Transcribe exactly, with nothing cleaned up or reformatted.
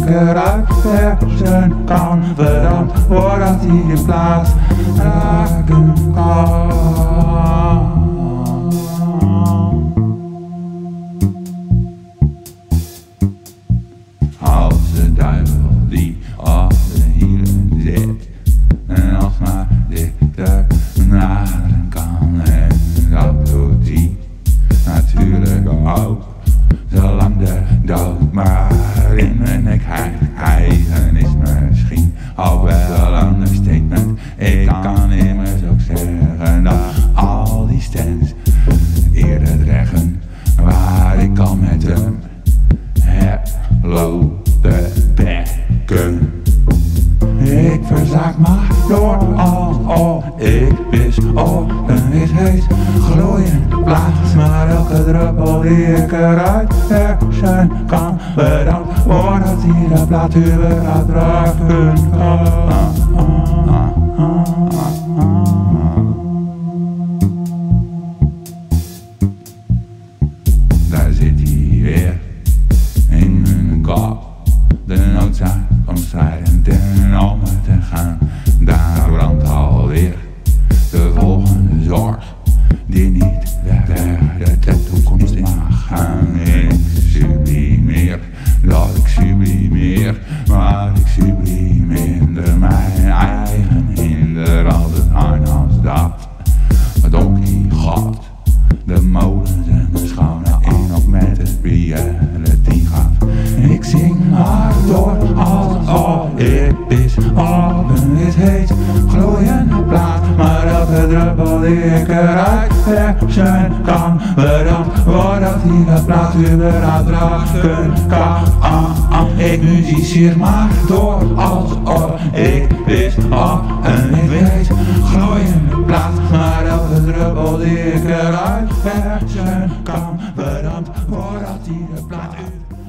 eruit persen kan, verdacht voordat hij de plaats raken kan. Als de duivel die op de hielen zit en alsmaar dichter naderen kan, en dat doet hij natuurlijk ook, zolang de dood maar in mijn nek hijgen is misschien al wel een understatement. Ik kan immers ook zeggen dat al die stands eerder dreigen waar ik al met hem heb lopen bekken. Ik verzaak maar door als al ik wist op een is heet gloeiend plaats, maar elke druppel die ik eruit persen kan, bedankt voordat hij de plaat überhaupt raken kan. Daar zit hij weer in mijn kop, de noodzaak om strijdend ten om te gaan. Daar brandt alweer de volgende zorg die niet verder de toekomst in mag gaan. Ik sublimeer dat ik sublimeer, maar ik sublimeerde mijn eigen hinder altijd aan als dat Donkey God de molens en de schone in op met het reality gaat. Ik zing maar door als al ik is open is heet gloeiende plaat, maar elke druppel die ik eruit persen kan, bedankt voordat hij de plaat überhaupt raken kan. Ah, ah, ik muziceer maar door als al ik is open is heet gloeiende plaat, maar elke druppel die ik eruit persen kan, bedankt voordat hij de plaat